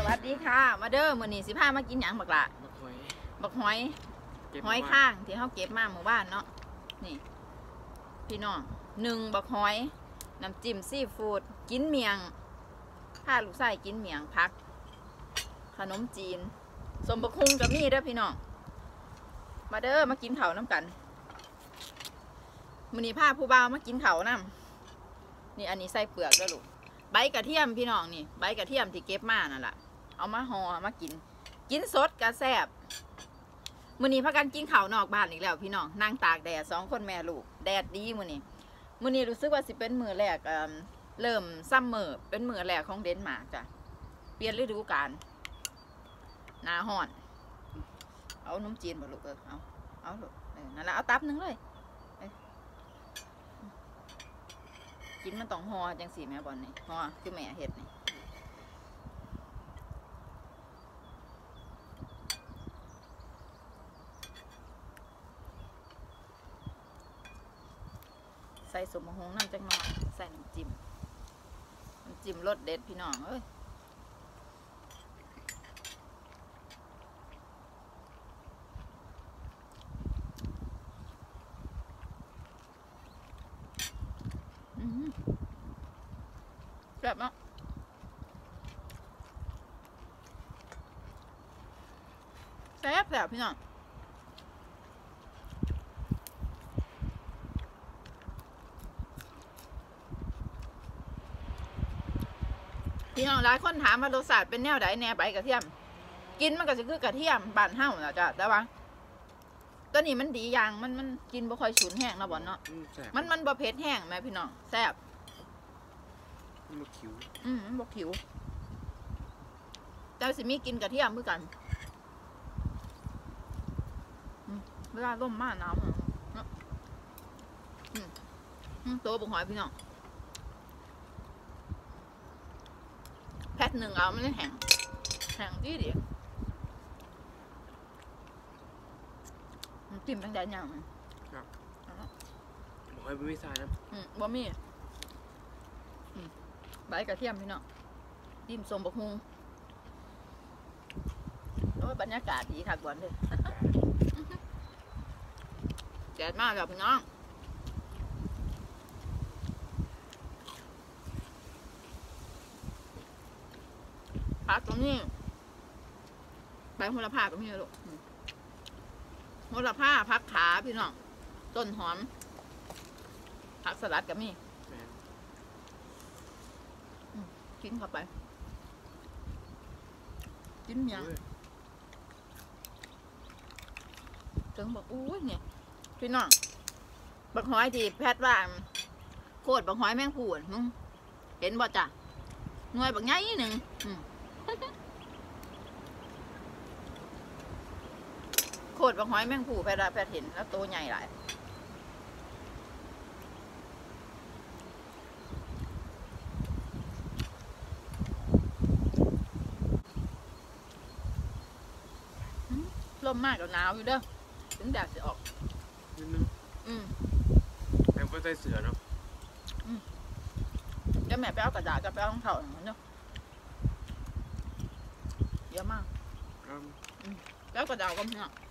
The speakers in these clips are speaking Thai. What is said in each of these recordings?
วัสดีค่ะมาเด้อมื้อนี้สิพามากินหยังบักละบักหอยข้างที่เขาเก็บมาหมู่บ้านเนาะนี่พี่น้อง1บักหอยน้ำจิ้มซีฟู้ดกินเมียงพาลูกชายกินเมียงพักขนมจีนสมบักคุงกับมีเด้อพี่น้องมาเด้อมากินข้าวน้ำกันมื้อนี้พาผู้บ่าวมากินข้าวน้ำนี่อันนี้ใส่เปลือกแล้วลูกใบกระเทียมพี่น้องนี่ใบกระเทียมที่เก็บมานั่นแหละเอามาห่อมากินสดกระแซบมื้อนี้พากันกินข้าวนอกบ้านอีกแล้วพี่น้องนั่งตากแดด2 คนแม่ลูกแดดดีมื้อนี้รู้สึกว่าสิเป็นมื้อแรกเริ่มซัมเมอร์เป็นมื้อแรกของเดนมาร์กจ้ะเปลี่ยนฤดูกาลหน้าร้อนเอานมจีนบ่ลูกเอาลูกนั่นแหละเอาตับนึงเลยกินมันต้องห่อจังสีแม่บอลนี่ห่อคือแม่เห็ดนี่ใส่สมหงน้ำจังหน่อยใส่น้ำจิ้มรสเด็ดพี่น้องเอ้ยแบบเนาะแซ่บพี่น้องหลายคนถามว่ารสชาติเป็นแนวไหนแนวใบกระเทียมกินมันก็จะคือกระเทียมบ้านเฮานะจ้ะแต่ว่าตัวนี้มันดีอย่างมันกินบ่ค่อยฉุนแห้งนะบอลเนาะมันบ่เผ็ดแห้งแม่พี่น้องแซ่บมันบ่ขิวมันบ่ขิวแต่สิมีกินกระเทียมเหมือนกันเวลาร่มมากน้ำโตบุกหอยพี่น้องแพ็ค1เอามันแห้งดีมันจิ้มตั้งแต่ยังครับหอยบะหมี่ทรายนะบะหมี่ใบกระเทียมพี่น้องจิ้มส้มบักฮุงโอ้ยบรรยากาศดีคักบอลเลยแดดมากแบบพี่น้องผักตรงนี้ใบโหระพาตรงนี้ลูกโหระพาผักขาพี่น้องต้นหอมผักสลัดกับนี่กินเข้าไปกินเมียงถึงบอกอุ้ยเนี่ยพี่น้องบักหอยที่แพทย์ว่าโคตรบักหอยแมงผู้เห็นบ่จ้ะหน่วยบักใหญ่หนึ่งโคตรบักหอยแมงผู้แพทย์เห็นแล้วโตใหญ่หลายลมมากกับหนาวอยู่เด้อถึงแดดจะออกนิดนึงแม่ก็ใส่เสือเนาะจะแม่ไปเอากระดาษจะไปเอาของเขาเนาะเยอะมากแล้วกระดาษก็เนาะ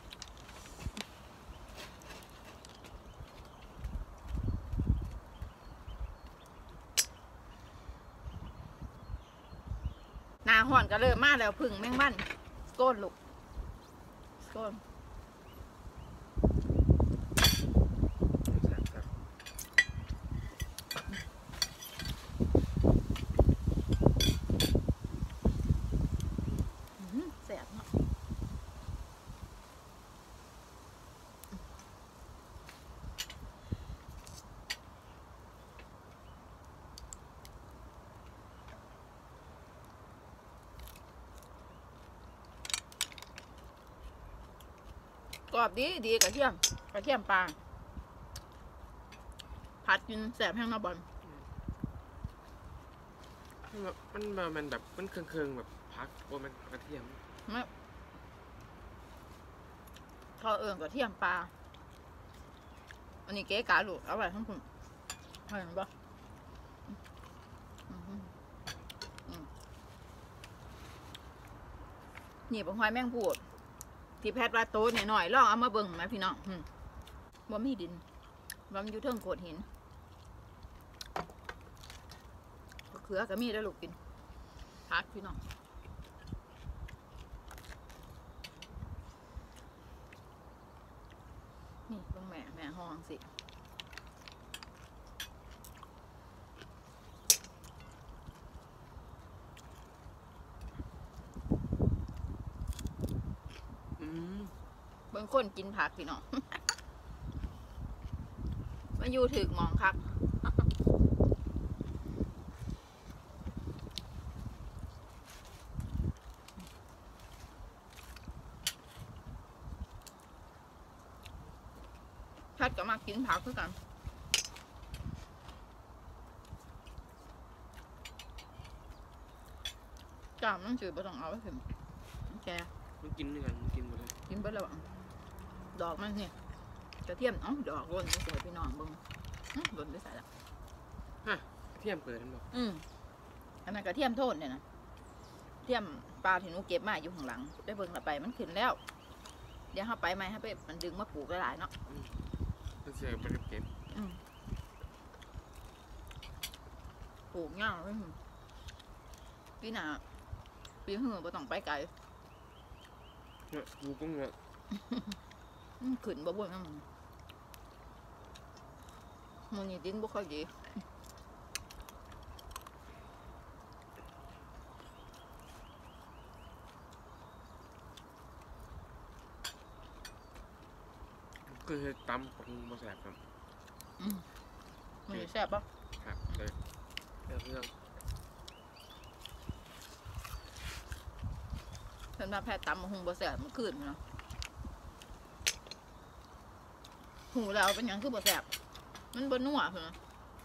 หน้าห่อนก็เริ่มมาแล้วพึ่งแมงมันโกนลูกก้นแสบเนาะกรอบดีกระเทียมปลาผัดกินแสบแห้งมาบอลมันแบบมันเคืองแบบพักว่ามันกระเทียมไม่เขากระเทียมปลาอันนี้เก๋กาลูกเอาไว้ทั้งคุณเห็นปะนี่บักหอยแมงพูดที่แพทย์ว่าโตหน่อยๆลองเอามาเบิ่งนะพี่น้องบ่มีดินบ่มันอยู่เทิงโขดหินบักเขือก็มีแล้วลูกกินพักพี่น้องนี่เบิ่งแม่ห้องสิบางคนกินผักพี่น้อง มาอยู่ถึกหมองครับชัดก็มากินผักคือกันจ้ามันจืดบ่ต้องเอาไว้ถึงแกมันกินด้วยกันมันกินหมดเลยกินเบิดแล้วดอกมันเนี่ยกระเทียมดอกร่นไม่สวยพี่น้องเบิ่งร่นไปใส่ละฮะเทียมเปิดมันบอกอันนั้นกระเทียมโทษเนี่ยนะเทียมปลาที่หนูเก็บมาอยู่ข้างหลังไปเบิ่งละไปมันขึ้นแล้วเดี๋ยวเข้าไปไหมให้ไปมันดึงมาปลูกหลายๆเนาะมันเสียไปเก็บปลูกง่ายเลยปีหน้าปีหื้อบ่ต้องไปไกลเนี่ยกูก็เงอะขึ้นบ่บ่นมันมันนี่ดินบ่ค่อยดีคือตำปังมาแสบครับมันนี่แซ่บป่ะครับเลยเรื่องเพิ่นมาแพทย์ตำมาหุงบ่แซ่บมันขึ้นเนาะหูแล้วเป็นหยังคือบ่แซ่บมันบ่นัวเพิ่นนะ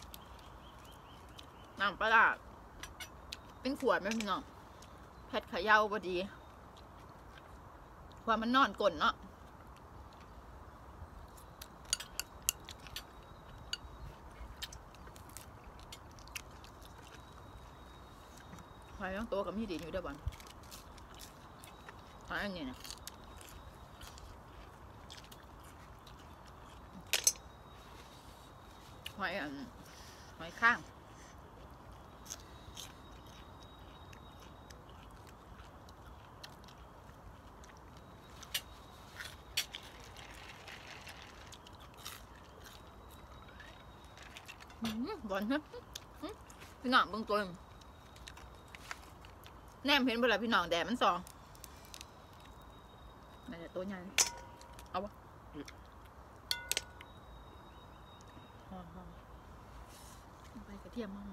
น้ำปลาร้าเป็นขวดไหมพี่น้องแพทย์เขย่าบ่ดีว่ามันนอนก้นเนาะหอยต้องโตกับมีดีอยู่เด้อบ่หอยอันนี้นะหอยข้างบอลนะพี่น้องเบิ่งตัวแนมเห็นบ่ล่ะพี่น้องแดดมันส่องนั่นแหละตัวใหญ่เอาปะไปกระเทียมมาก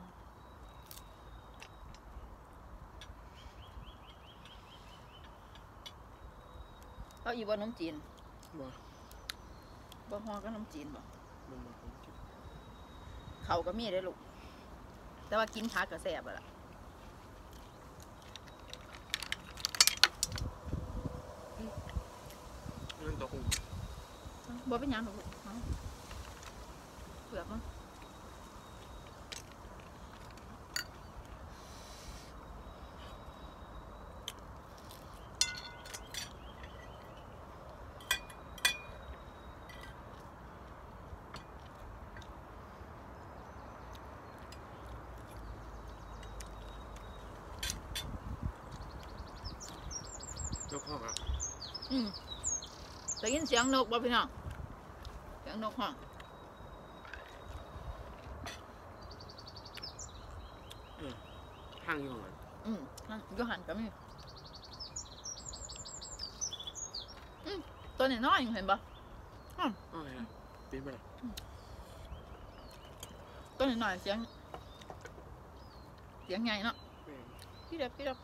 เอาอีกบ่น้ำจีนบ่บ่ฮอก็น้ำจีนบ่มันมาผมกินเขาก็มีได้ลูกแต่ว่ากินผักก็แซ่บอะล่ะนั่นตัวคงบ่เป็นหยังหรอกลูกเอาเปลือกมันยกห้องอ่ะได้ยินเสียงนกบ่พี่น้องเสียงนกห้องข้างอยู่ห้องอ่ะอยู่หันก็มีตัวน้อยๆเห็นบ่อ๋อเห็นแล้วปีนไปเลยตัวน้อยๆเสียงใหญ่เนาะแม่งพี่เด็บ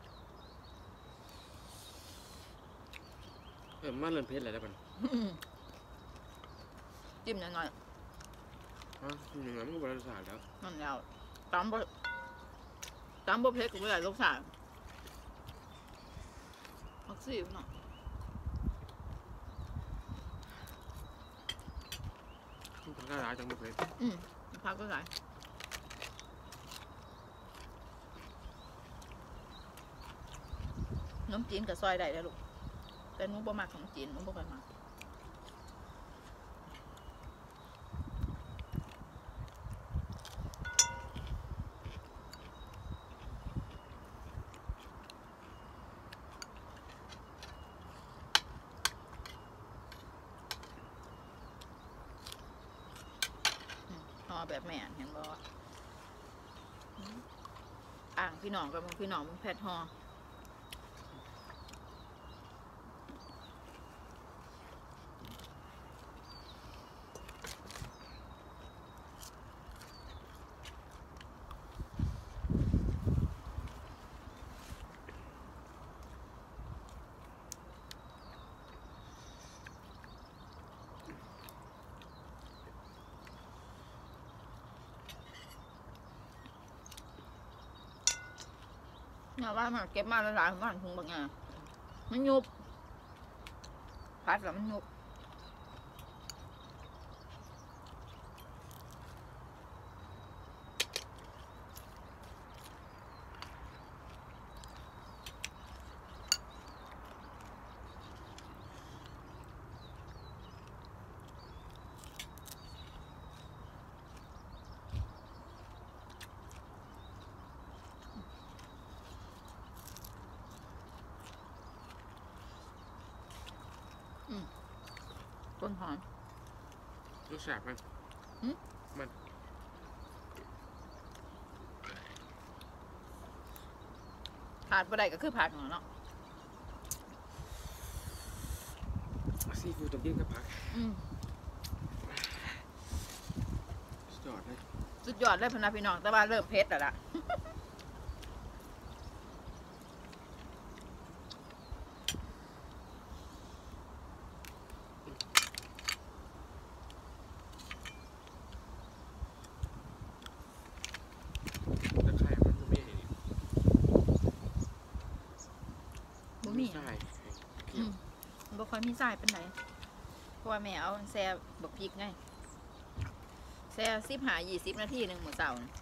มาเริ่มเพชรอะไรได้ป่ะจิ้มหน่อยฮะหนึ่งมันก็บริษัทแล้วๆนั่นแล้วตำบ่เผ็ดก็บ่ได้รสชาติผักชีเนาะมันก็ร้ายจังบุฟเฟ่ต์ผักก็หลายนมจีนกับซอยได้แล้วลูกแต่หนูบ่มักของจีนหนูบ่ค่อยมักห่อแบบแม่เห็นบ่อ่างพี่น้องกับพี่น้องมึงแพทห่อเนี่ยว่ามันเก็บมาหลายๆมันคงบางอย่างมันยุบพัดแล้วมันยุบต้นหอมรสชาติมัน มันผัดบ่ได้ก็คือผัดเนาะซีฟู้ดต้องกินกับผัก สุดยอดเลยสุดยอดเลยพนักพี่น้องแต่ว่าเริ่มเผ็ดแล้วล่ะตะไคร้มันก็ไม่บ่มีใช่มันบ่ค่อยมีสายเป็นไหนเพราะว่าแม่เอาแซ่บักพริกไงแซ่15-20 นาทีหนึ่งมื้อเช้าน่ะ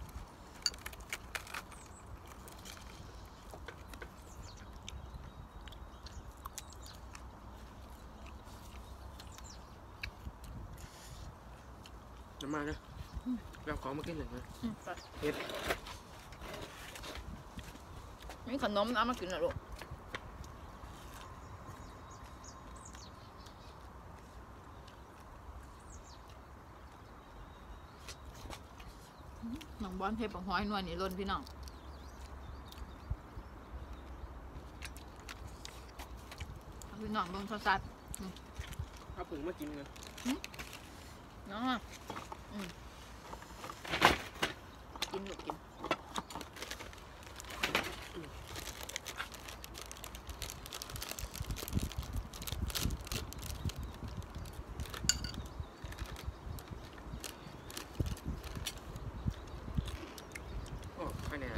น้ำมาเนอะเราของมากินหนึ่งนะไปเผ็ดมีขนมเอามากินน่ะลูกน้องบอนเทปบักฮ้อยนวลนี่ล้นพี่น้องเอาพี่น้องเบิ่งสัดเอาผึ่งมากินเลยๆเนาะกินลูกกินโอ้อันเนี้ย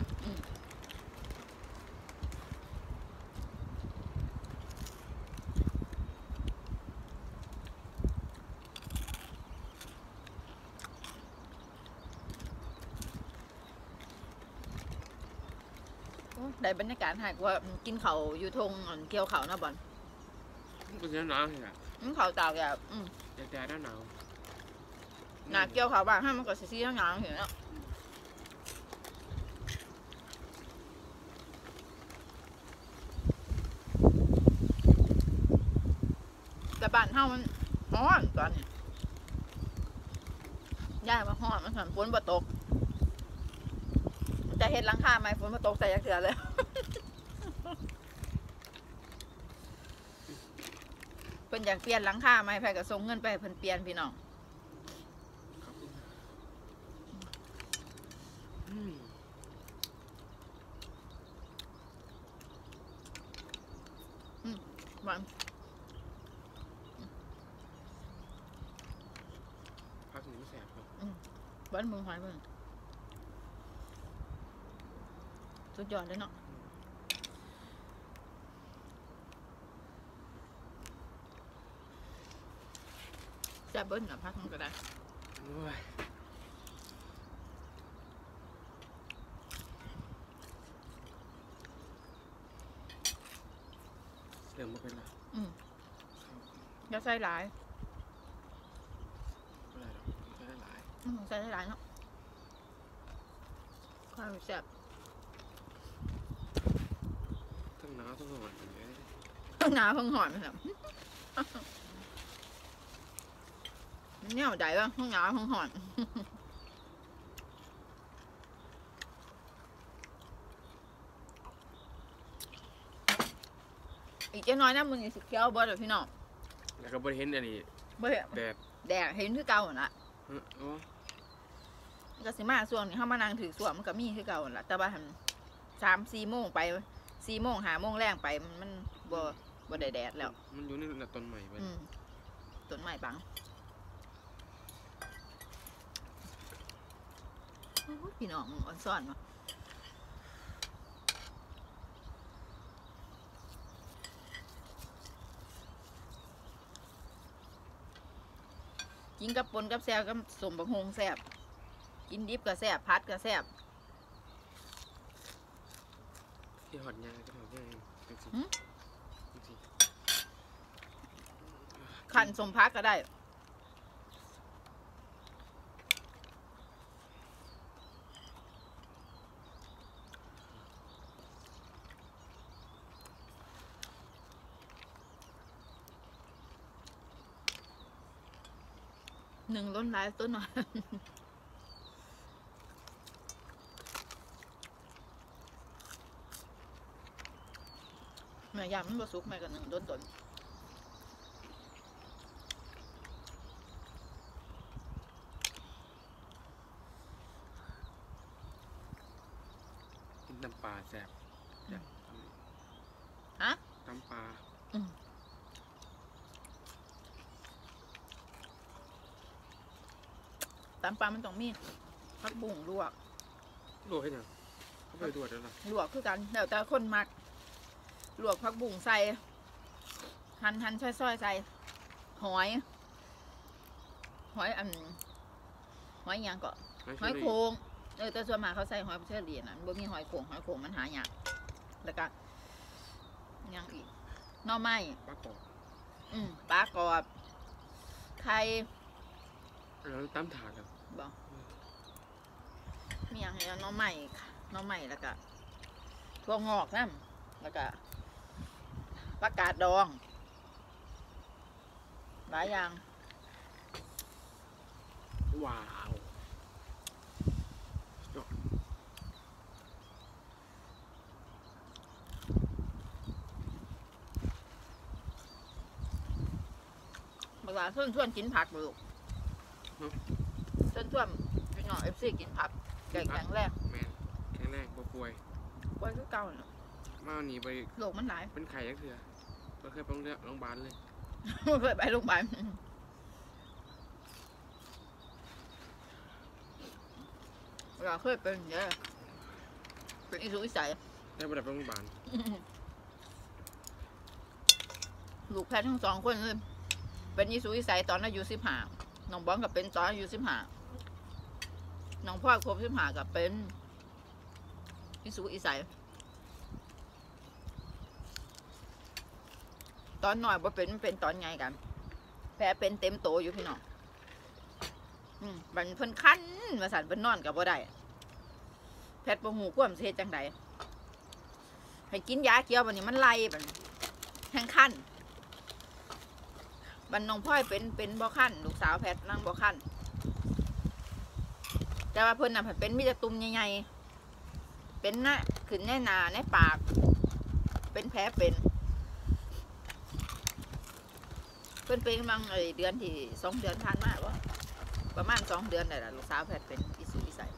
ได้บรรยากาศหายว่ากินเขาวอยู่ทงเกี่ยวเขาวนะบอลมันจะหนาวใช่ไหมเขาวตากแบบแดดหนาวหนาเกี่ยวเขาวบางให้มันก็สีๆงามๆเห็นเนาะแต่บ้านเฮามันร้อนตอนนี้ย่ายมาร้อนมันฝนบ่ตกจะเห็นหลังคาไหมฝนบ่ตกใส่ยักเถื่อเลย เพิ่นอยากเปลี่ยนหลังคาไหมไผก็ส่งเงินไปให้เพิ่นเปลี่ยนพี่น้องขอบคุณหวานพักหนึ่งแสบครับหวานมือหอยเบิ่งสุดยอดเลยเนาะจะเบิ้ลหน่ะพักมันก็ได้โอ้ยเริ่มมาเป็นละอย่าใส่หลายอะไรหรอกใช้ได้หลายใส่หลายเนาะข้าวแซ่บทั้งหนาวทั้งร้อนอย่างเงี้ยเพิ่งหนาวเพิ่งหอนแบบเนี่ยใจว่าเพิ่งหนาวเพิ่งหอน อีกจะน้อยนะมึงสิเคี้ยวบ่เดี๋ยวพี่น้องแล้วก็บริเห็นอันนี้บ่เห็นแดดแดดเห็นคือเก่าหั่นละอ๋อก็สิมาช่วงนี้เข้ามานั่งถือสวมมันก็มีคือเก่าหั่นละแต่ว่าหัน3-4 โมงไป4 โมง5 โมงแรงไปมันบ่ได้แดดแล้วมันอยู่ในต้นใหม่ไปต้นไม้บังโอ้ยพี่น้องอ่อนซ่อนวะกินกับปนกับแซ่บกับสมบักฮงแซ่บกินดิบก็แซ่บพัดก็แซ่บที่หอดยางก็หอดยางจริงหืมจริงขันสมพักก็ได้หนึ่งล้นหลายต้นหน่อย แม่ยามมันบ่สุกแม่ก็หนึ่งต้นกินน้ำปลาแซ่บแซ่บฮะน้ำปลาตามปลามันต้องมีผักบุ้งลวกลวกให้หน่อยเขาไปตรวจแล้วล่ะลวกคือกันแล้วแต่คนมักลวกผักบุ้งใส่หั่นซอยๆใส่หอยอันหอยหยังก็หอยโขงแต่ส่วนมากเขาใส่หอยเชอรี่นะบ่มีหอยโขงมันหายากแล้วก็หยังอีกหน่อไม้ปลากรอบปลากรอบไข่แล้วตั้มถาดครับบ่มีหยังให้เอาหน่อไม้แล้วก็ถั่วงอกน้ำแล้วก็ผักกาดดองหลายอย่างว้าวเวลาชวนกินผักบ่ลูกชวนพี่น้อง FC กินผักแข็งแรงแมนแข็งแรงบ่ป่วยไว้คือเก่าเนาะมาหนีไปโรคมันหลายเป็นไข่ยักษ์เถื่อก็เคยไปโรงพยาบาลเลยเคยไปโรงพยาบาลเวลาเคยเป็นเด้อเป็นอีสุกอีใสได้ไปโรงพยาบาลลูกแพทย์ทั้ง2 คนเลยเป็นอีสุกอีใสตอนอายุ15น้องบอลกับเป็นตอนอายุ15น้องพ่อครบ15กับเป็นอีสุกอีใสตอนหน่อยบ่เป็นตอนไงกันแผลเป็นเต็มโตอยู่พี่น้องบันเพิ่นคันมาสั่นเพิ่นนอนกับบ่ได้แพทย์บ่ฮู้ความสิเฮ็ดจังไดให้กินยาเขียวบัดนี้มันไล่บัดแห้งคันบันน้องพ่อยเป็นบ่คันลูกสาวแพทย์นั่งบ่คันแต่ว่าเพิ่นน่ะเป็นมีแต่ตุ่มใหญ่ๆเป็นนะขึ้นในหน้าในปากเป็นแผลเป็นเพิ่นเป็นบางเดือนที่2 เดือนผ่านมาบ่ประมาณ2 เดือนได้ล่ะลูกสาวแพทย์เป็นอีสุกอีใส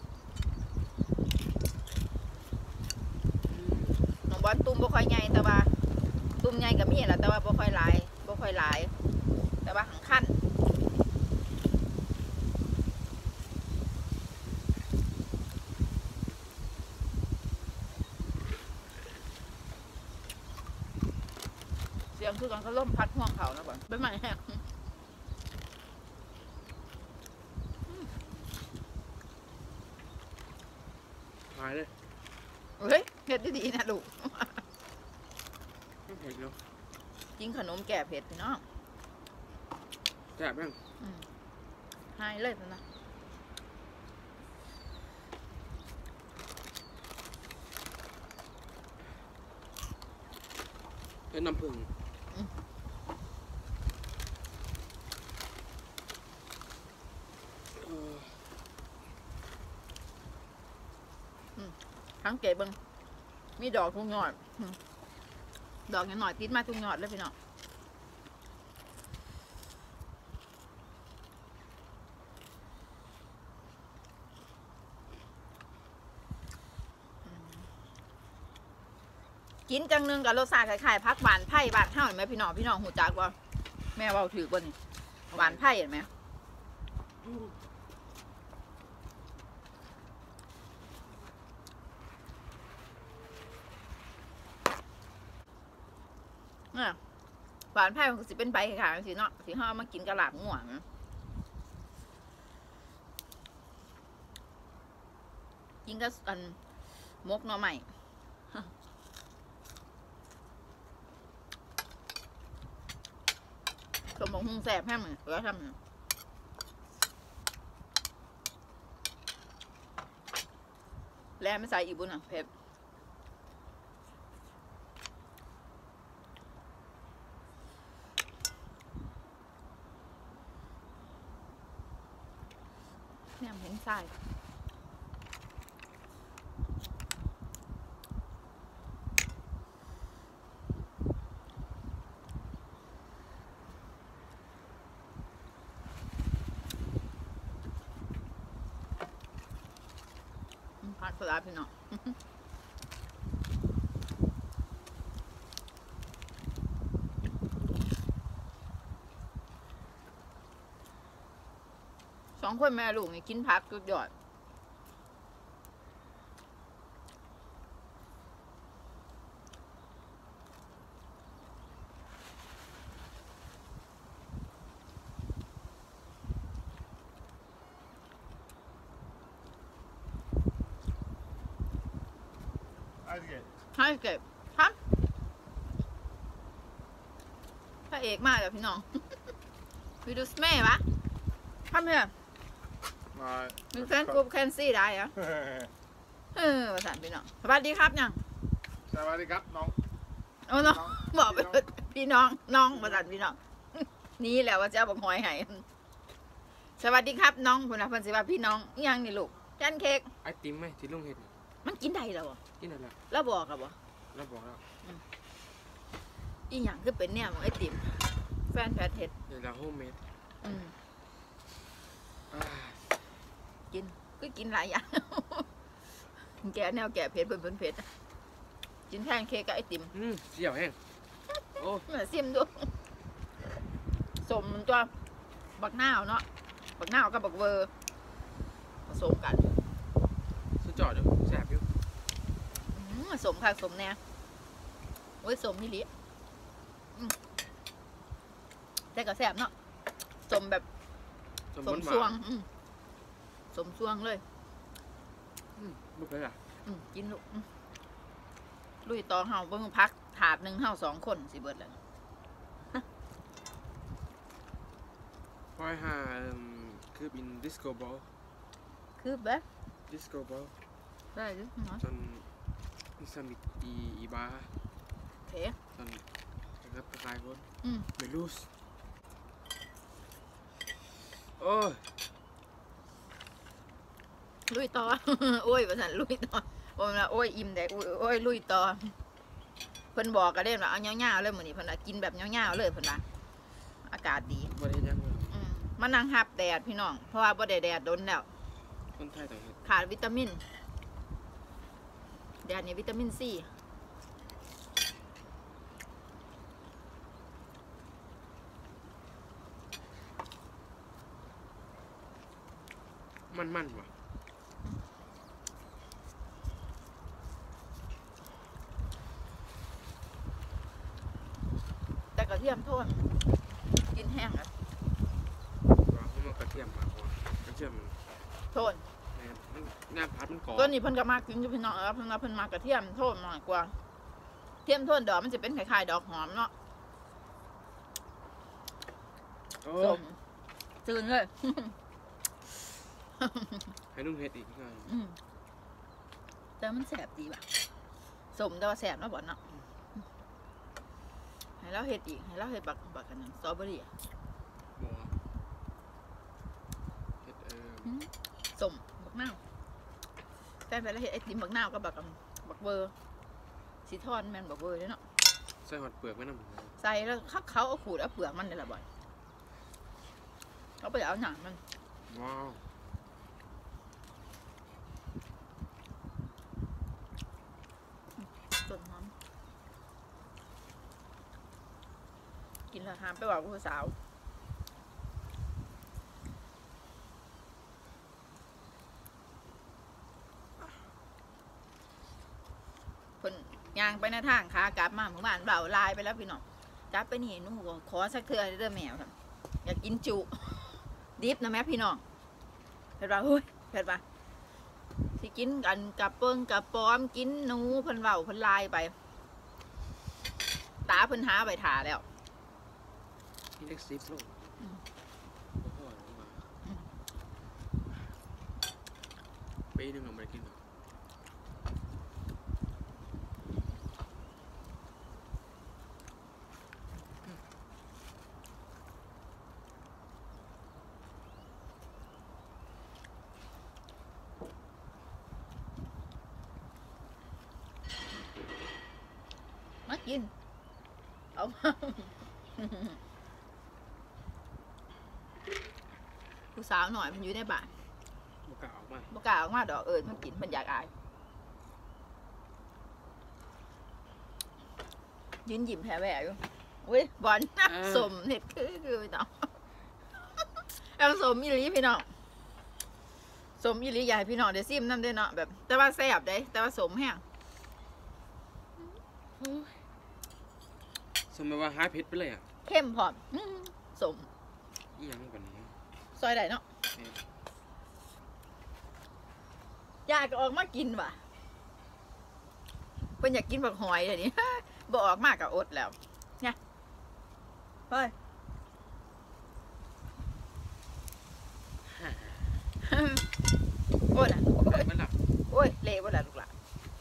น้องบอลตุ่มบ่ค่อยใหญ่แต่ว่าตุ่มใหญ่ก็มีแหละแต่ว่าบ่ค่อยหลายแต่ว่าหังคันเสียงคือกันก็ล่มพัดห่วงเขานะบ่เป็นใหม่แฮกหายเลยเฮ้ยเฮ็ดดีๆนะลูกไม่เผ็ดเนาะกินขนมแก่เผ็ดพี่น้องแซ่บแม่งให้เลยนะเป็นน้ำผึ้งทั้งเก็บบังมีดอกทุกยอดดอกอย่างหน่อยติดมาทุกยอดเลยพี่น้องกินจังนึงกับรสชาติคล้ายๆพักหวานไผ่บานเท่าเห็นไหมพี่น้องหูจักว่าแม่เว่าถือบ่นี่หวานไผ่เห็นไหมหวานไผ่มันก็สิเป็นใบขาวๆสิเนาะสิห่อมากินกะหลาบง่วงกินก็อันมกหน่อใหม่สมองหุงแสบแห้งเลยแล้วทำแล้วไม่ใส่อีกบุญอ่ะเผ็ดเนี่ยเห็นใส่ผัดปลาพี่น้องสองคนแม่ลูกนี่กินผักสุดยอดให้เก็บครับพระเอกมากเลยพี่น้องวิดูสเม่ปะทำเนี่ยมีแฟนกลุ่มแคนซี่ได้เหรอภาษาพี่น้องสวัสดีครับยังสวัสดีครับน้องโอ้น้องบอกไปพี่น้องน้องภาษาพี่น้องนี่แหละว่าจะบอกหอยไห้สวัสดีครับน้องคุณนะพันศิวาพี่น้องยังนี่ลูกแกนเค้กไอติมไหมที่ลุงเห็ดมันกินได้แล้วกินอะไรแล้วบอกกับวะแล้วบอกแล้วอีหยังคือเป็นเนี่ยของไอติมแฟนแพทเห็ดเดี๋ยวเราโฮมเมดกินก็กินหลายอย่างแกะแนวแกะเผ็ดเผ็ดกินแทนเค้กกับไอติมเสี่ยวแห้งโอ้เหมือนซิมดูสมตัวบักหน้าวเนาะบักหน้าวกับบักเวอร์ผสมกันสุดยอดเลยแซ่บอยู่สมค่ะสมแน่โอ้ยสมนี่ลิแต่ก็แซ่บเนาะสมแบบสมซวงสมซวงเลยลูกเลยอ่ะกินลูกลุยต่อเฮาเบิ่งพักถาดหนึ่งเฮา2 คนสิเบิดเลยพอยหาคือบินดิสโก้บอลคือแบบดิสโก้บอลได้หรือเนาะจนสมิธอีบาเถจนนะครับคล้ายคนเบลูสโอ้ยลุยต่อ โอ้ยประสานลุยต่อผมนะโอ้ยอิ่มแดกโอ้ยลุยต่อเพิ่นบอกกันเด้ว่าเอาเงี้ยวๆเลยมื้อนี้เพิ่นน่ะกินแบบเงี้ยวๆเลยเพิ่นว่าอากาศดีบ่ได้ยังเลยมานั่งหับแดดพี่น้องเพราะว่าบ่ได้แดดโดนแล้วคนไทยต้องเฮ็ดขาดวิตามินแดดนี่วิตามินซีมันว่ะแต่กระเทียมโทษกินแห้งอ่ะว่าเพราะมันกระเทียมมากกว่ากระเทียมโทษงานพัดมันก่อตัวนี้เพิ่นก็มากกินอยู่พี่น้องเพิ่นว่าเพิ่นมากระเทียมโทษมากกว่าเทียมโทษดอกมันจะเป็นคล้ายๆดอกหอมเนาะโอ้ส้มจืดเลยให้นุ่งเฮ็ดอีกหน่อยแต่มันแสบดีว่ะสมแต่ว่าแสบเนาะบ่เนาะให้เราเห็ดอีกให้เราเห็ดบักกันนึงสตรอเบอรี่บัวเฮ็ดสมบักนาวแฟนไปแล้วเห็ดไอติมบักนาวกับบักเบอร์สีทอนแมนบักเบอร์เนาะใส่หอดเปลือกไว้น้ำใส่แล้วเขาเอาขูดเอาเปลือกมันนี่แหละบ่อยเขาไปเอาหนังมันว้าวต้นหอมกินแล้วหามไปบอกผู้สาวคนย่างไปในทางขากลับมาหมู่บ้านเบาลายไปแล้วพี่น้องกลับไปนี่หนู่ก็ขอสักเทื่อเด้อแมวครับอยากกินจุดิบนะแม่พี่น้องเผ็ดว่าเฮ้ยเผ็ดว่าสิกินกันกับเปิ้งกับป้อมกินหนูเพิ่นเบาเพิ่นลายไปตาเพิ่นหาไปถ่าแล้วนี่เล็กซิปลูกพ่อหรือเปล่าปีนึงเราไม่ได้กินหรอกมากินเอาผู้สาวหน่อยมันอยู่ในบ้านบกล้าออกมาบ่กล้าออกมาดอกมันกินมันอยากอายยืนยิ้มแผลแหวอยู่อุ้ยบอลนักสมเห็ดคือพี่น้องเอาสมอีหลีพี่น้องสมอีหลีใหญ่พี่น้องเดี๋ยวซิมน้ำด้วยเนาะแบบแต่ว่าแซ่บได้แต่ว่าสมแห้งสมมติว่าหายเผ็ดไปเลยอ่ะเข้มพร้อมสมอีหยังกว่านี้ซอยได้เนาะอยากออกมากินว่ะเพิ่นอยากกินบักหอยเดี๋ยวนี้ บ่ออกมากก็อดแล้วเนี่ยเฮ้ย โอ้ยนะโอ้ยไม่หลับโอ้ยเละบ่ล่ะลูกหล่ะ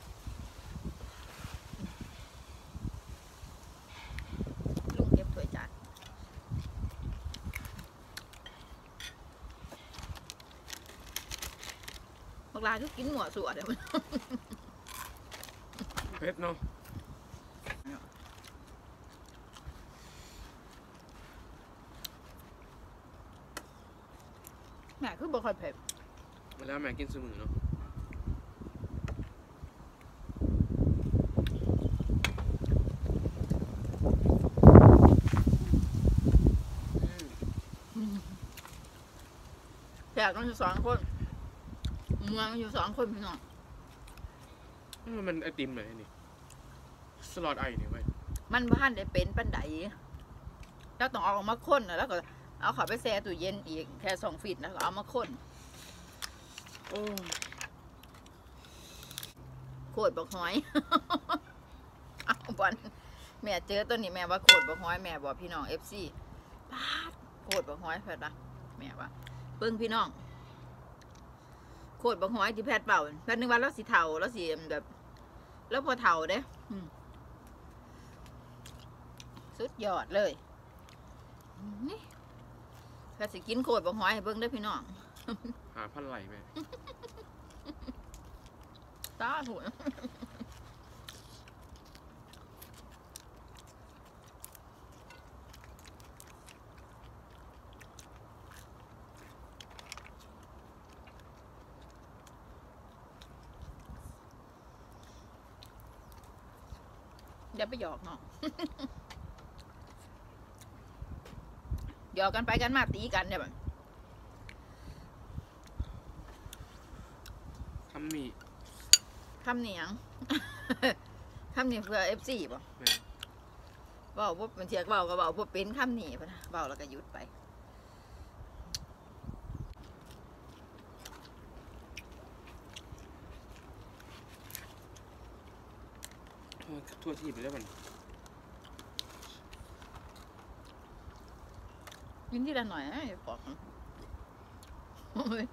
ลุงเก็บถ้วยจานบักหลาทุกกินหมัวสัวเดี๋ยวเผ็ดเนาะแม่คือบ่ค่อยเผ็ดมาแล้วแม่กินสมือเนาะแขกมันอยู่สองคนเมืองมันอยู่สองคนพี่น้องมันไอติมเลยนี่สลอดไอเนี่ยเว้ยมันบ้านได้เป็นปันไดแล้วต้องเอาออกมาค้นน่ะแล้วก็เอาเข้าไปแช่ตู้เย็นอีกแค่2 ฟีตแล้วก็เอามาค้นโอ้โคตรบักหอย เอาบอลแม่เจอตัวนี้แม่ว่าโคตรบักหอยแม่บอกพี่น้อง FC ปาดโคตรบักหอยเผ็ดปะแม่ว่าเบิ่งพี่น้องโคตรบักหอยที่แพทย์เป่าแพทย์นึกว่าเราสิเฒ่าเราสิแบบแล้วพอเฒ่าเด้สุดยอดเลยนี่แพทย์สิกินโคตรบักหอยให้เบิ่งเด้อพี่น้องหาพันไหลแม่ตาถูกอย่าไปหยอกเนาะ หยอกกันไปกันมาตีกันเนี่ยแบบคำนี้คำเหนียง คำเหนียงเพื่อ FC ป่ะแม่เบาปุ๊บมันเทียกเบาก็เบาปุ๊บเป็นคำหนีป่ะนะเบาแล้วก็หยุดไปทั่วที่ไปแล้วมันกินที่ละหน่อยนะปอกโอ้ย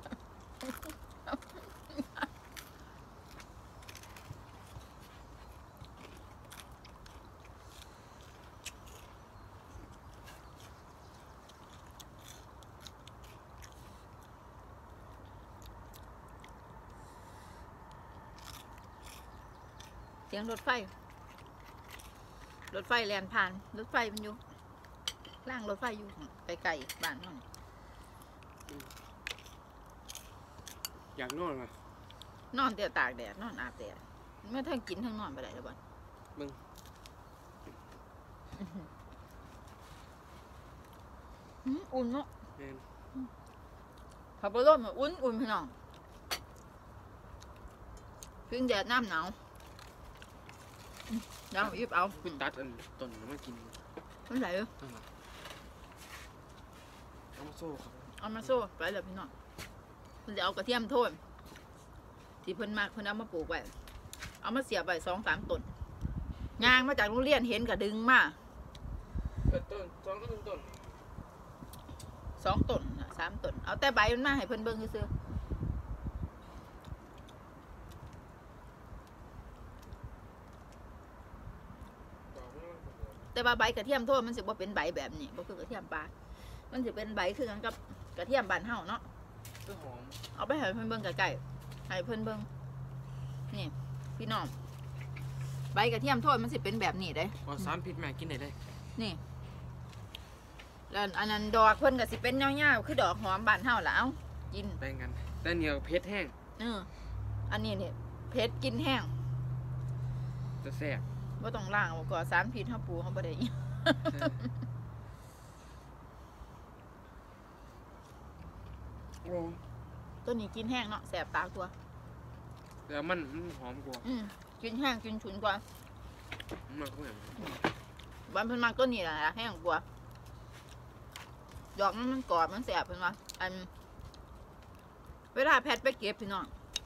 เสียงรถไฟแล่นผ่านรถไฟมันอยู่ล่างรถไฟอยู่ไกลๆบ้านน้องอยากนอนไหมนอนเตียตากแดดนอนอาบแดดเมื่อทั้งกินทั้งนอนไปได้แล้วบ่มึงอุ่นเนาะแม่นขับรถมาอุ่นพี่น้องพึ่งแดดน้ำหนาวเดี๋ยวยิบเอาคุณตัดอันต้นมากินมันไหลนั่นล่ะเอามาโซ่ครับเอามาโซ่ไปเลยพี่น้องมันจะเอากระเทียมโทษที่เพิ่นมากเพิ่นเอามาปลูกไว้เอามาเสียบไว้2-3 ต้นยางมาจากโรงเรียนเห็นก็ดึงมาต้น2 ต้น 2 ต้นน่ะ3 ต้นเอาแต่ใบมันมาให้เพิ่นเบิ่งซื่อดอกมันๆแต่ว่าใบกระเทียมโทษมันสิบ่เป็นใบแบบนี้บ่คือกระเทียมปลามันสิเป็นใบคือกันกับกระเทียมบ้านเฮาเนาะคือหอมเอาไปให้เพิ่นเบิ่งใกล้ๆให้เพิ่นเบิ่งนี่พี่น้องใบกระเทียมโทษมันสิเป็นแบบนี้เด้พอสารพิษแม่กินได้เลยนี่แล้วอันนั้นดอกเพิ่นก็สิเป็นยาวๆคือดอกหอมบ้านเฮาล่ะเอ้ากินแบ่งกันแต่เหนียวเพชรแห้งอันนี้นี่เผ็ดกินแห้งจะแซ่บบ่ต้องล้างเอาก่อนสารพิษเฮาปลูกเฮาบ่ได้อิหยังโอ้ตัวนี้กินแห้งเนาะแสบตากว่าแล้วมันหอมกว่ากินแห้งกินฉุนกว่ามากกว่าวันเพิ่นมักตัวนี้ล่ะแห้งกว่าดอกมันกรอบมันแสบเพิ่นว่าอันเวลาแพทย์ไปเก็บพี่น้อง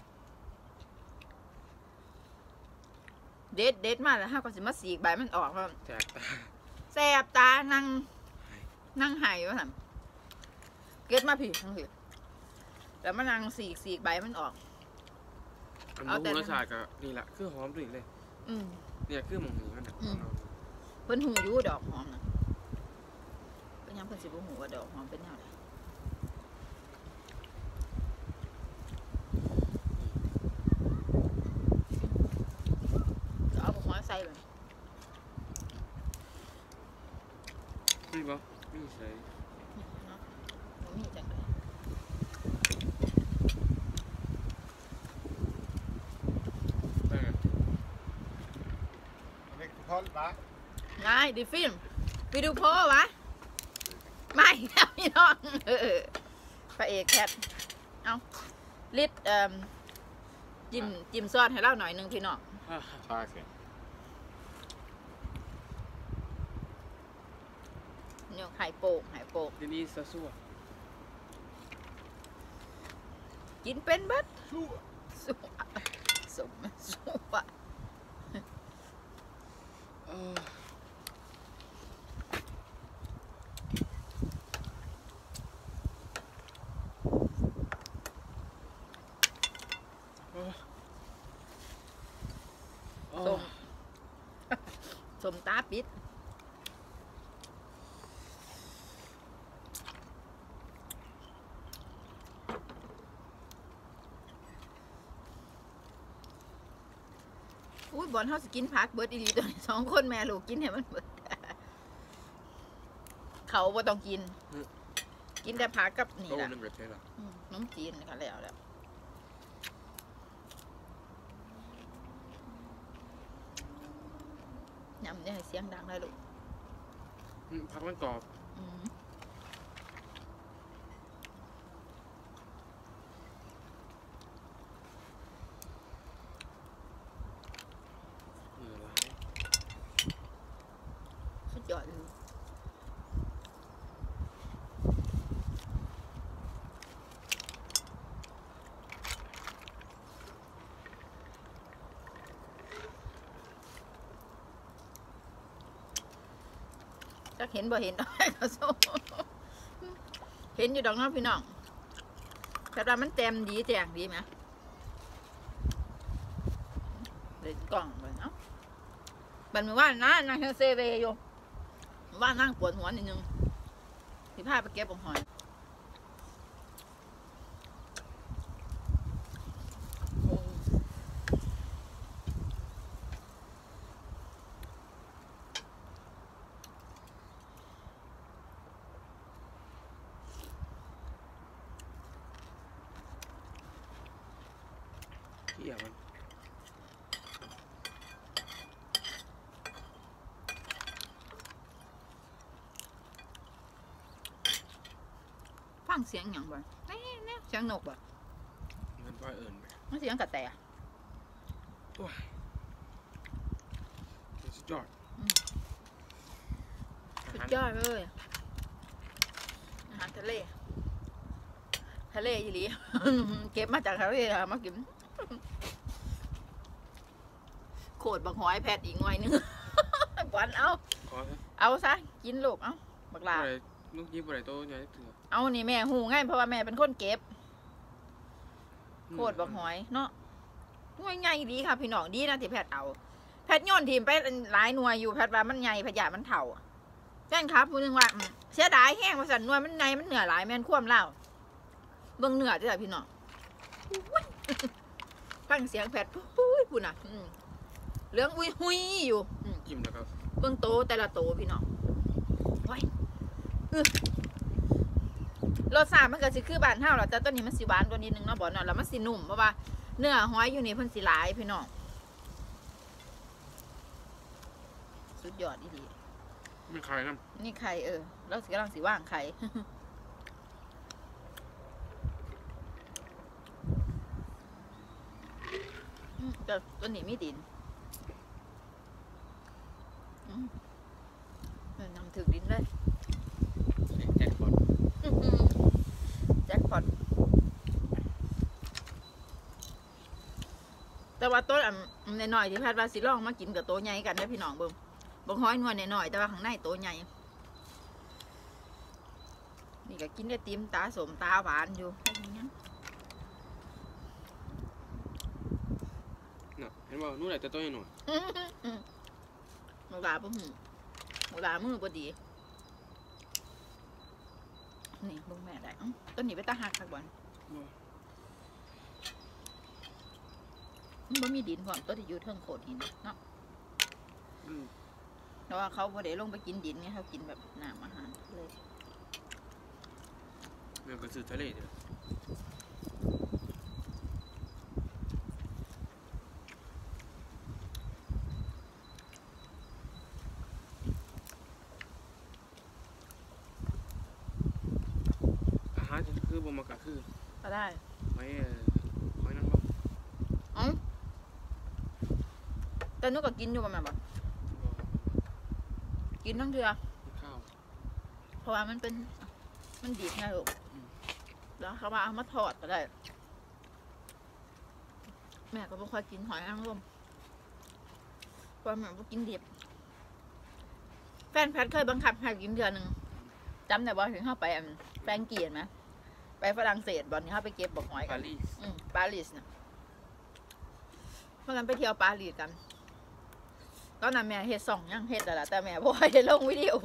เด็ดมาแล้วเฮาก็สิมาสีกใบมันออกว่าแซ่บตาแสบตานั่งไห้ว่าซั่นเก็บมาพี่ทั้งพี่แล้วมานั่งสีกใบมันออกอันเอาแต่นู้นรสชาติก็นี่แหละคือหอมด้วยเลยอืมเนี่ยคือหมองนี้มันน่ะเพิ่นหูอยู่ดอกหอมน่ะเป็นหยังเพิ่นสิบ่ฮู้ว่าดอกหอมเป็นแนวใดเอาบักหอยใส่ไปนี่บ่มีใส่เนาะบ่มีจังได๋ได้กัน Avec du Paul, va. นายดิฟิล์มไปดูโพวะไม่ครับพี่น้องพระเอกแคทเอาลิดจิ้มซอสให้เราหน่อยหนึงพี่น้อง Tak skal เนี่ยไข่โป่งทีนี้ซะซั่วกินเป็นเบิดสู้สมสู้อะ สม สมตาปิดอุ้ยบอลเฮาสิกินผักเบิดอีหลีตัวนี้2 คนแม่ลูกกินให้มันเบิด เขาบ่ต้องกิน กินแต่ผักกับนี่โตล่ะนึงก็ใช่ละน้ำจีนก็แล้วยำเนี่ยให้เสียงดังเลยลูกผักมันกรอบอืมร้ายสุดยอดเลยจักเห็นบ่เห็น ก็สู้เห็นอยู่ดอกน้องพี่น้องแต่ว่ามันเต็มดีแจงดีไหมเด็ดกล่องเลยเนาะบันมือว่านั่งเซเวอยู่ว่านั่งปวดหัวนิดนึงที่ผ้าไปเก็บของหอยเที่ยมันฟังเสียงอย่างบ่เนี่ยเสียงนกบ่มันว่าเอิญไหมมันเสียงกระแตว้ายสุดยอดสุดยอดเลยอาหารทะเลอีหลี เก็บมาจากทะเลมากินโคตรบักหอยแพทอีกหน่อยนึง กวนเอาขอเถอะเอาซะกินลูกเอาบักหลาอะไรลูกยิ้มอะไรโตใหญ่ถือเอานี่แม่หูง่ายเพราะว่าแม่เป็นคนเก็บโคตรบักหอยเนาะหน่วยใหญ่ดีค่ะพี่น้องดีนะที่แพทเอาแพทโยนทีมไปหลายหน่วยอยู่แพทว่ามันใหญ่พยามันเถ่าแจ้งครับพูดถึงว่าเสียดายแห้งมาสั่นหน่วยมันใหญ่มันเหนือหลายแม่นคว่ำเล่าเบิ่งเหนือจ้ะพี่น้องฟังเสียงแพทพูดพูดน่ะเรื่องอุ้ยหุยอยู่ยิ้มแล้วครับเบิ่งโตแต่ละโตพี่น้องโอ้ยรสชาติมันก็สิคือบ้านเฮาหรอกแต่ตัวนี้มันสิหวานกว่านิดนึงเนาะบ่เนาะแล้วมันสินุ่มเพราะว่าเนื้อหอยอยู่นี่เพิ่นสิหลายพี่น้องสุดยอดดีไม่ใครนะนี่ไข่เราสิกำลังสิว่างไข่แต่ตัวนี้มีดินนำถึงดินเลยแจ็คพอตแจ็คพอตแต่ว่าต้นในหน่อยที่แพทย์ว่าสิลองมากินกับโตใหญ่กันได้พี่น้องเบิ่งบางห้อยนวลในหน่อยแต่ว่าข้างในโตใหญ่นี่ก็กินได้ติมตาสมตาหวานอยู่แค่นี้นะน่ะเห็นว่านู่นแหละจะโตให้หน่อยหมูหลาปุ่มหมูหลามือพอดีนี่บุ้งแม่ได้ต้นนี้ไปตาหักคักบอลมันมีดินพร้อมต้นที่อยู่เทิงโขดหินเนาะเพราะว่าเขาพอได้ลงไปกินดินเนี่ยเขากินแบบน้ำอาหารเลยมันก็ซื้อทะเลเดียวอาหารคือบะหมี่กะคือก็ได้หอยนางรมแต่นุกก็กินอยู่ประมาณแบบกินทั้งเดือข้าวเพราะว่ามันเป็นมันดีไงลูกแล้วเขามาเอามาทอดก็ได้แม่ก็ไม่ค่อยกินหอยนางรมเพราะแม่ไม่กินดิบแฟนแพทเคยบังคับให้กินเดือนหนึ่งจำได้บ่ถึงเข้าไปแฟรงกี้ไหมไปฝรั่งเศสบอลนี่เข้าไปเก็บบอกหอยกัปาน รีสปารีสนะเพราะงั้นไปเที่ยวปารีสกันตอนนั้นแม่เฮ็ดส่องยังเฮ็ดแต่ละแต่แม่บ่ได้ลงวิดีโอ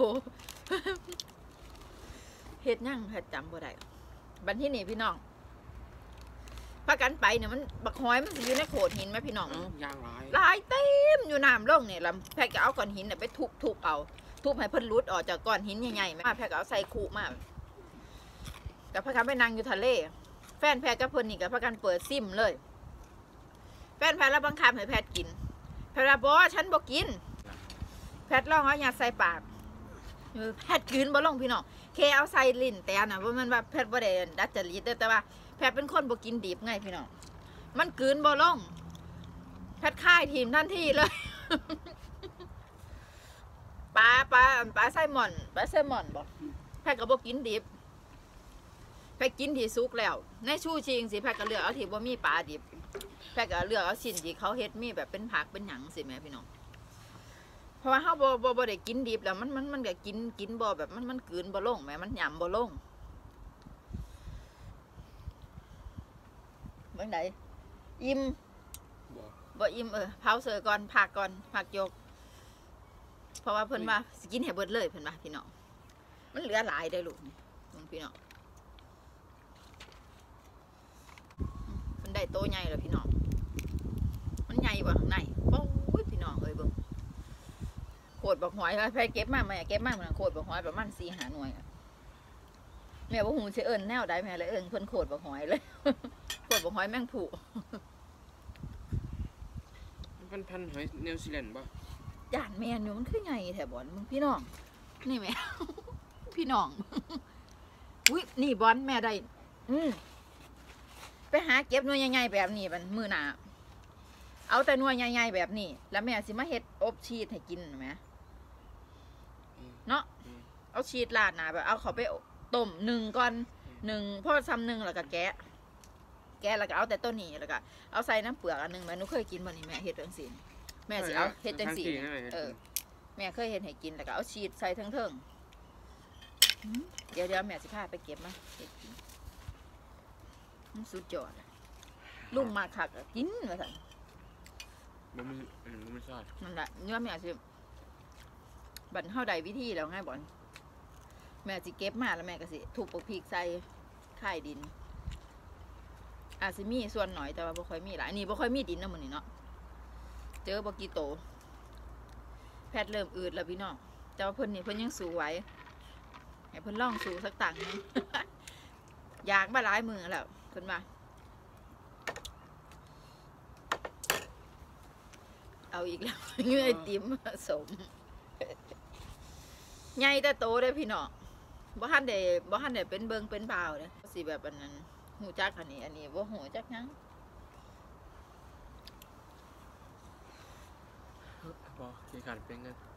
เฮ็ดยังแพทจำบ่ได้บันที่นี่พี่น้องพากันไปเนี่ยมันบักหอยมันสิอยู่ในโขดหินไหมพี่น้องยางร้ายลายเต็มอยู่น้ำลงเนี่ยลำแพทก็เอาก้อนหินเนี่ยไปทุบเอาทุบให้เพิ่นรุดออกจากก้อนหินใหญ่ๆไหมแพทก็เอาใส่คูมาแต่พากันไปนั่งอยู่ทะเลแฟนแพทกับเพิ่นนี่กับพากันเปิดซิมเลยแฟนแพทแล้วบังคับให้แพทกินแพทว่าบ่ฉันบ่กินแพทลองเอาหยาดใส่ปากแพทกินบ่ลงพี่น้องเคเอาใส่ลิ้นแต่น่ะว่ามันว่าแพทบ่ได้ดัดจริตเด้อแต่ว่าแพทเป็นคนบ่กินดิบไงพี่น้องมันกินบ่ลงแพทค่ายทีมทันทีเลยปลาไซมอนบ่แพทก็บ่กินดิบแพทกินที่สุกแล้วในชูชิงสิแพทก็เลือกเอาที่บ่มีปลาดิบแพทก็เลือกเอาชิ้นที่เขาเฮ็ดมีแบบเป็นผักเป็นหยังสิแม่พี่น้องเพราะว่าเฮาบ่ได้กินดิบแล้วมันก็กินบ่แบบมันกลืนบ่ลงแม่มันหยำบ่ลงเมื่อไหร่อิ่มบ่บ่อิ่มเผาเสือก่อนผักยก เพราะว่าเพิ่นว่าสกินให้เบิดเลยเพิ่นว่าพี่น้องมันเหลือหลายได้อลูกนี่พี่น้องเพิ่นได้โตใหญ่แล้วพี่น้องมันใหญ่กว่าข้างในโอ้ยพี่น้องเอ้ยเบิ่งโคตรบักหอยไปเก็บมาแม่เก็บมาเหมือนโคตรบักหอยประมาณ4-5 หน่วยอะแม่บ่ฮู้สิเอิ้นแนวใดแม่เลยเอิ้นเพิ่นโคตรบักหอยเลย โคตรบักหอยแมงผู้มันเป็นพันธุ์หอยนิวซีแลนด์บ่ย่านแม่นอยู่มันคือไงแถบอนมึงพี่น้องนี่แม่ พี่น้อง อุ้ยนี่บอลแม่ได้ไปหาเก็บหน่วยใหญ่ๆแบบนี้มันมือหนาเอาแต่หน่วยใหญ่ๆแบบนี้แล้วแม่สิมาเฮ็ดอบชีสให้กินไหมเนาะเอาชีสราดหนาแบบเอาเขาไปต้ม1 ก่อน1พอซ้ำ1แล้วก็แกะแล้วก็เอาแต่ต้นนี้แล้วก็เอาใส่น้ำเปลือกอันนึงแม่หนูเคยกินบ่นี่แม่เฮ็ดจังซี่แม่สิเอาเฮ็ดจังซี่แม่เคยเฮ็ดให้กินแล้วก็เอาชีสใส่เทิงๆเดี๋ยวแม่สิพาไปเก็บมาเฮ็ดกินสุดยอดลุงมาคักกินว่าซั่นมันไม่ใช่นั่นแหละเนื้อแม่สิบัดเฮาได้วิธีแล้วไงบ่อนแม่สิเก็บมาแล้วแม่ก็สิทุบพริกใส่ข่ายดินอาจสิมีส่วนหน่อยแต่ว่าบ่ค่อยมีหลายนี่บ่ค่อยมีดินนะมื้อนี้เนาะเจอบ่กี่โตแพทย์เริ่มอืดแล้วพี่น้องแต่ว่าเพิ่นนี่เพิ่นยังสู้ไหวให้เพิ่นลองสู้สักตังนึง อยากมาหลายมื้อแล้วเพิ่นว่าเอาอีกแล้ว เงื่อยติมสมใหญ่แต่โตได้พี่น้องบ่ทันได้เป็นเบิงเป็นบ่าวเด้สิแบบอันนั้นหูจักอันนี้บ่หูจักหยังบ่เกี่ยวกับเป็นเงิน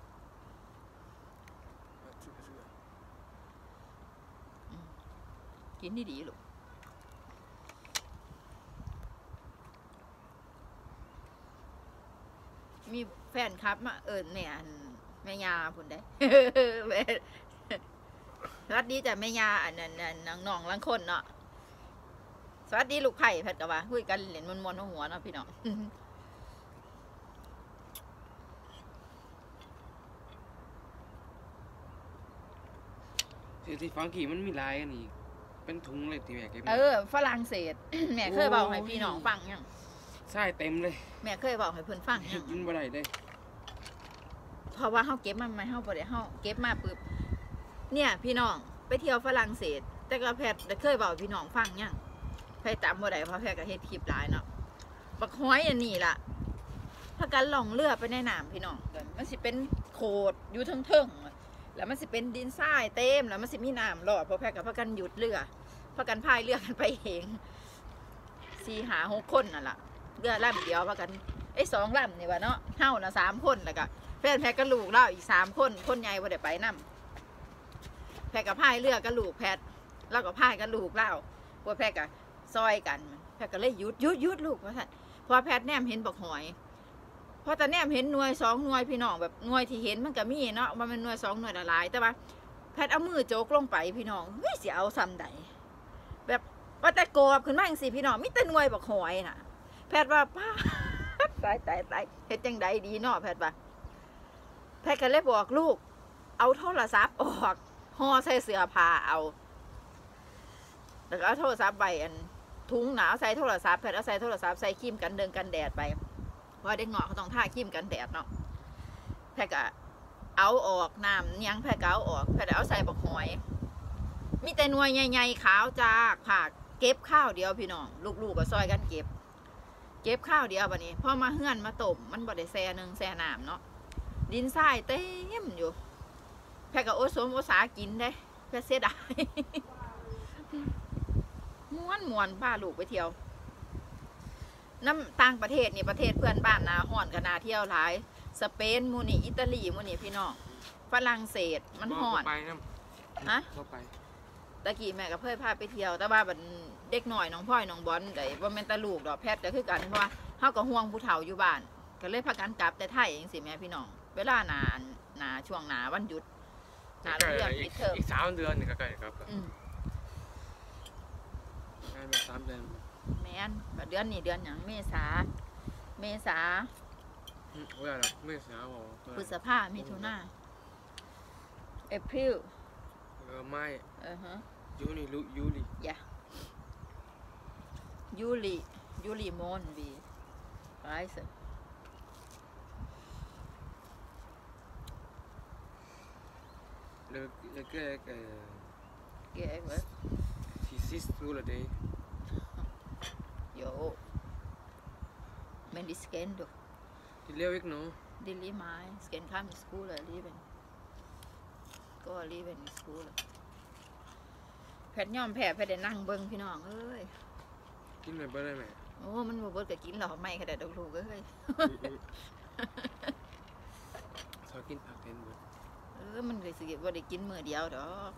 กินดีๆลูกมีแฟนครับมาเนี่ยแม่ยาพุ่นได้ สวัสดีจ้ะแม่ยาอันนั้นน้องๆลังคนเนาะสวัสดีลูกไผ่แพทย์กะว่าคุยกันเล่นมวนๆหัวเนาะพี่น้องที่ฟังกี่มันมีลายอันนี้เป็นถุงเลยที่แม่เก็บฝรั่งเศส แม่เคยบอกให้พี่น้องฟังยังใช่เต็มเลยแม่เคยบอกให้เพิ่นฟังยังกินบ่ได้เลยเพราะว่าเฮาเก็บมาใหม่เฮาบ่ได้เฮาเก็บมาปึ๊บเนี่ยพี่น้องไปเที่ยวฝรั่งเศสแต่ก็แพทย์เคยบอกพี่น้องฟังยังแพทย์จำบ่ได้เพราะแพทย์ก็เฮ็ดคลิปหลายเนาะบักฮ้อยอันนี้ล่ะพากันล่องเรือไปในน้ำพี่น้องมันสิเป็นโขดอยู่เทิงๆแล้วมันสิเป็นดินทรายเต็มแล้วมันสิมีน้ำรอดเพราะแพทย์ก็พากันหยุดเรือพากันพายเรือกันไปเอง4-5-6 คนนั่นล่ะเรือลำเดียวพากัน2 ลำนี่ว่าเนาะเฮาน่ะ3 คนแล้วก็แฟนแพทย์กับลูกเราอีก3 คนคนใหญ่บ่ได้ไปนำแพทย์กับพายเรือกับลูกแพทย์แล้วก็พายกับลูกเราพวกแพทย์ก็ซอยกันแพทย์ก็เลยหยุดลูกว่าซั่นพอแพทย์แนมเห็นบักหอยพอตาแนมเห็นหน่วย2 หน่วยพี่น้องแบบหน่วยที่เห็นมันก็มีเนาะว่ามันหน่วย2 หน่วยละหลายแต่ว่าแพทย์เอามือโจกลงไปพี่น้องเฮ้ยสิเอาซ้ำใดแบบว่าแต่กอบขึ้นมาจังซี่พี่น้องมีแต่หน่วยบักหอยน่ะแพทย์ว่าป้าตายเฮ็ดจังใดดีเนาะแพทย์ว่าแพทย์ก็เลยบอกลูกเอาโทรศัพท์ออกห่อใส่เสื้อผ้าเอาแล้วก็เอาโทรศัพท์ใบอันถุงหนาวใส่โทรศัพท์แพทย์เอาใส่โทรศัพท์ใส่ครีมกันเดินกันแดดไปเพราะเด็กเงาะเขาต้องทาครีมกันแดดเนาะแพทย์ก็เอาออกน้ำยังแพทย์ก็เอาออกแพทย์เอาใส่บักหอยมีแต่หน่วยใหญ่ๆขาวจากผักเก็บข้าวเดียวพี่น้องลูกๆก็ซอยกันเก็บข้าวเดียวบัดนี้พอมาเฮือนมาต้มมันบ่ได้แซ่แซ่น้ำเนาะดินทรายเต็มอยู่แพทย์ก็โอสมโอสากินได้แพทย์เสียดาย ม้วนพาลูกไปเที่ยวน้ำต่างประเทศนี่ประเทศเพื่อนบ้านนาห่อนกันนาเที่ยวหลายสเปนมูนี่อิตาลีมูนี่พี่น้องฝรั่งเศสมันห่อนฮะตะกี้แม่ก็เพื่อพาไปเที่ยวแต่ว่าบัดเด็กหน่อยน้องพ่อยน้องบอลแต่ว่าแม่นตาลูกดอกแพทย์ก็คือกันเพราะว่าเฮาก็ห่วงผู้เฒ่าอยู่บ้านก็เลยพากันกลับแต่ไทยเองสิแม่พี่น้องเวลาหนาช่วงหนาวันหยุดหนาเรื่องปิดเทอมอีก3 เดือนนี่ก็ใกล้ครับได้มา3 เดือนแม่นก็เดือนนี้เดือนหยังเมษาว่าอะไรไม่สาวบอกพฤษภามิถุนาเอพริลไม่ฮะยูนี่ยูริยะยูริมอนบีไรส์แล้วก็เก๋เว้ยที่ซิสตูละเดย์โยmen de scan då de lever ikke nu det er lige mig scan kom i skole alligevel går alligevel i skole แพทย่อมแพ้แพทได้นั่งเบิ่งพี่น้องเอ้ยกินหน่อยบ่ได้ไหมโอ้มันบ่เบิดก็กินหรอกไม่ขนาดลูกเอ้ยชอบกินผักเต็มเบิดมันก็สิบ่ได้กินมื้อเดียวดอก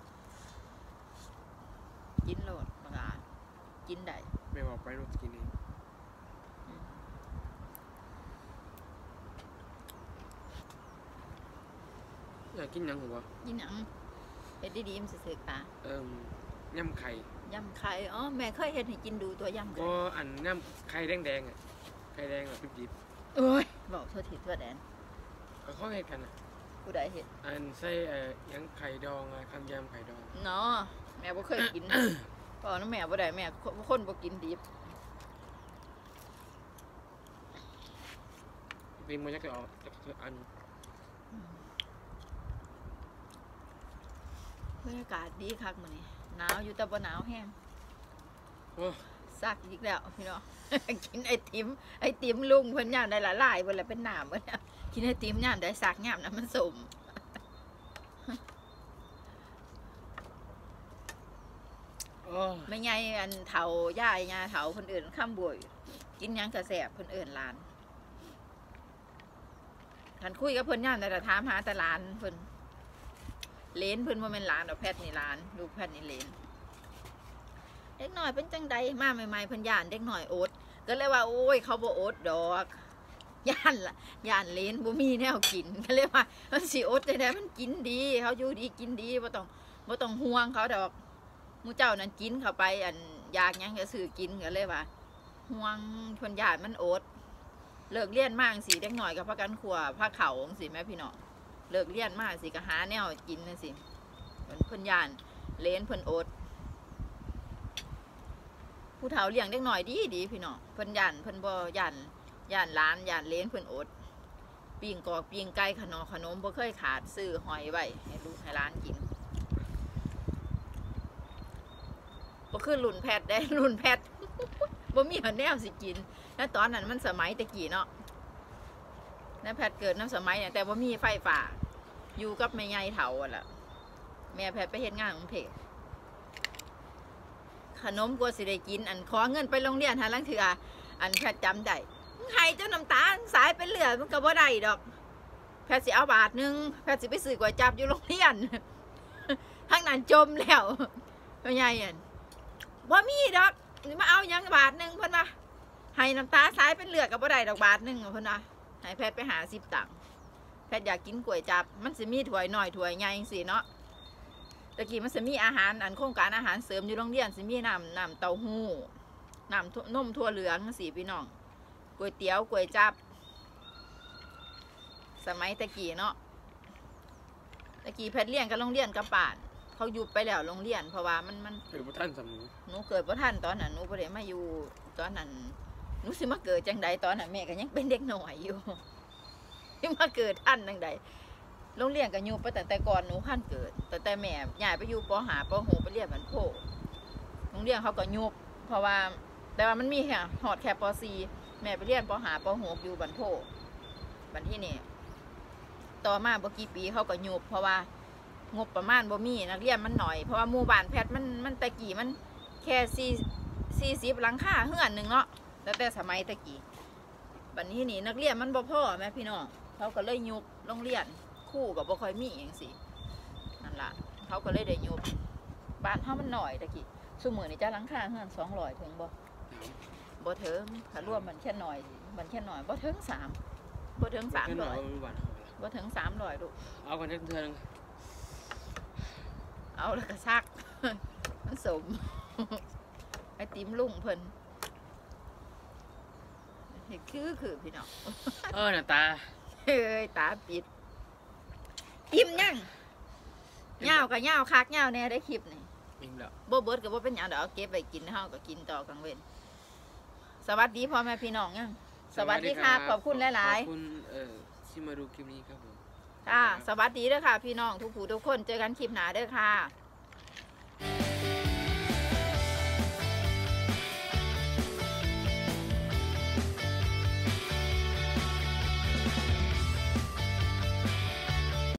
กินโลดบางอาจกินได้แม่บอกไปลูกกินเองอยากกินหยังหัวกินหยังเฮ็ดดีๆมันสิสึกตาย่ำไข่อ๋อแม่เคยเฮ็ดให้กินดูตัวย่ำไข่ก็อันย่ำไข่แดงๆอ่ะไข่แดงแบบดิบๆโอ้ยบอกโทษทีตัวแดนเขาเฮ็ดกันน่ะผู้ใดเฮ็ดอันใส่ยังไข่ดองคำยำไข่ดองเนาะแม่บ่เคยกินพ่อน้ำแม่บ่ได้แม่คนบ่กินดิบเป็นมันจะออกอันบรรยากาศดีคักมื้อนี้หนาวอยู่แต่บ่หนาวแห้งซักอีกแล้วพี่น้องกินไอติมลุงเพิ่นย่ามได้หลายๆเพิ่นละเป็นน้ำเพิ่นกินไอติมย่ามได้ซักย่ามน้ำมันสมไม่ไงอันเฒ่าย่ายาเฒ่าเพิ่นเอิ้นข้ามบวยกินหยังกระแสบเพิ่นเอิ้นหลานคันคุยกับเพิ่นย่ามได้แต่ถามหาแต่หลานเพิ่นเลนเพิ่นบ่แม่นหลานดอกแพทย์นี่หลานลูกแพทย์นี่เลนเด็กหน่อยเป็นจังใดมาใหม่ๆเพิ่นย่านเด็กหน่อยโอ๊ตก็เลยว่าโอ้ยเขาบ่โอ๊ตดอกย่านล่ะย่านเลนบ่มีแนวกินก็เลยว่ามันสิโอ๊ตจังได๋มันกินดีเขาอยู่ดีกินดีบ่ต้องห่วงเขาดอกหมู่เจ้านั่นกินเข้าไปอันอยากหยังก็ซื้อกินก็เลยว่าห่วงเพิ่นย่านมันโอ๊ตเลิกเรียนมาจังซี่เด็กหน่อยก็พากันขัวพาเข้าจังซี่แม่พี่น้องเลิกเรียนมาสิก็หาแนวกินจังซี่เพิ่นย่านเลนเพิ่นโอ๊ตผู้เฒ่าเลี้ยงเด็กหน่อยดีพี่น้องเพิ่นย่านเพิ่นบ่ย่านหลานย่านเลนเพิ่นอดปิ้งกอกปิ้งไก่ขนมบ่เคยขาดซื้อหอยไว้ให้ลูกให้หลานกินบ่คือรุ่นแพทย์ได้รุ่นแพทย์บ่มีแนวสิกินแล้วตอนนั้นมันสมัยตะกี้เนาะน้าแพทย์เกิดน้ำสมัยเนี่ยแต่บ่มีไฟฟ้าอยู่กับแม่ใหญ่เฒ่าล่ะแม่แพทย์ไปเฮ็ดงานกรุงเทพขนมกลัวสิได้กินอันขอเงินไปโรงเรียนหาลังเถื่ออันแพทย์จำได้ให้เจ้าน้ำตาสายเป็นเหลือมันก็บ่ได้ดอกแพทย์สิเอาบาทนึงแพทย์สิไปซื้อก๋วยจั๊บอยู่โรงเรียนทั้งนั้นจมแล้วพ่อใหญ่อันบ่มีดอกมาเอายังบาทนึงเพิ่นว่าให้น้ำตาสายเป็นเหลือก็บ่ได้ดอกบาทนึงเพิ่นว่าให้แพทย์ไปหา10 ตังค์แพทย์อยากกินก๋วยจั๊บมันสิมีถ้วยน้อยถ้วยใหญ่จังซี่เนาะตะกี้มันจะมีอาหารอันโครงการอาหารเสริมอยู่โรงเรียนสิมีน้ำเต้าหู้น้ำนมถั่วเหลืองสิพี่น้องก๋วยเตี๋ยวก๋วยจั๊บสมัยตะกี้เนาะตะกี้แพทย์เลี้ยงกับโรงเรียนกับป่านเขายุบไปแล้วโรงเรียนเพราะว่ามันเกิดบ่ทันสำหนูเกิดบ่ทันตอนนั้นหนูบ่ได้มาอยู่ตอนนั้นหนูสิมาเกิดจังใดตอนนั้นแม่ก็ยังเป็นเด็กหน่อยอยู่ที่มาเกิดทันจังใดโรงเรียนก็อยู่ไปแต่ก่อนหนูขั้นเกิดแต่แม่ย้ายไปอยู่ป.5 ป.6ไปเรียนบ้านโพโรงเรียนเขาก็ยุบเพราะว่าแต่ว่ามันมีแค่หอดแค่ป.4 แม่ไปเรียนป.5 ป.6อยู่บ้านโพบ้านที่นี่ต่อมาบ่กี่ปีเขาก็ยุบเพราะว่างบประมาณบ่มีนักเรียนมันหน่อยเพราะว่าหมู่บ้านแพทย์มันตะกี้มันแค่40หลังคาเฮือนนึงเนาะแต่สมัยตะกี้บัดนี้นี่นักเรียนมันบ่พอแม่พี่น้องเขาก็เลยยุบโรงเรียนคู่กับบ่ค่อยมีอย่างสินั่นล่ะเขาก็เลยได้ยุบบ้านเขามันหน่อยตะกี้ซุมื้อนี่จ้าหลังคาเฮือน200ถึงบ่ถึงถ้ารวมมันแค่หน่อยบ่ถึง3บ่ถึง300บ่ถึง300ลูกเอากันจักเทื่อนึงเอาแล้วก็ซักมันสมไอติมลุงเพิ่นเห็นคือพี่น้องน่ะตาเฮ้ยตาปิดอิ่มยังเหงากับเหงาคักเหงาแน่ได้คลิปนี่อิ่มแล้วบ่เบิดก็บ่เป็นหยังเดี๋ยวเอาเก็บไว้กินเฮาก็กินต่อกลางเว้นสวัสดีพ่อแม่พี่น้องยังสวัสดีค่ะขอบคุณหลายขอบคุณที่มาดูคลิปนี้ครับผมๆค่ะสวัสดีเด้อค่ะพี่น้องทุกผู้ทุกคนเจอกันคลิปหน้าเด้อค่ะ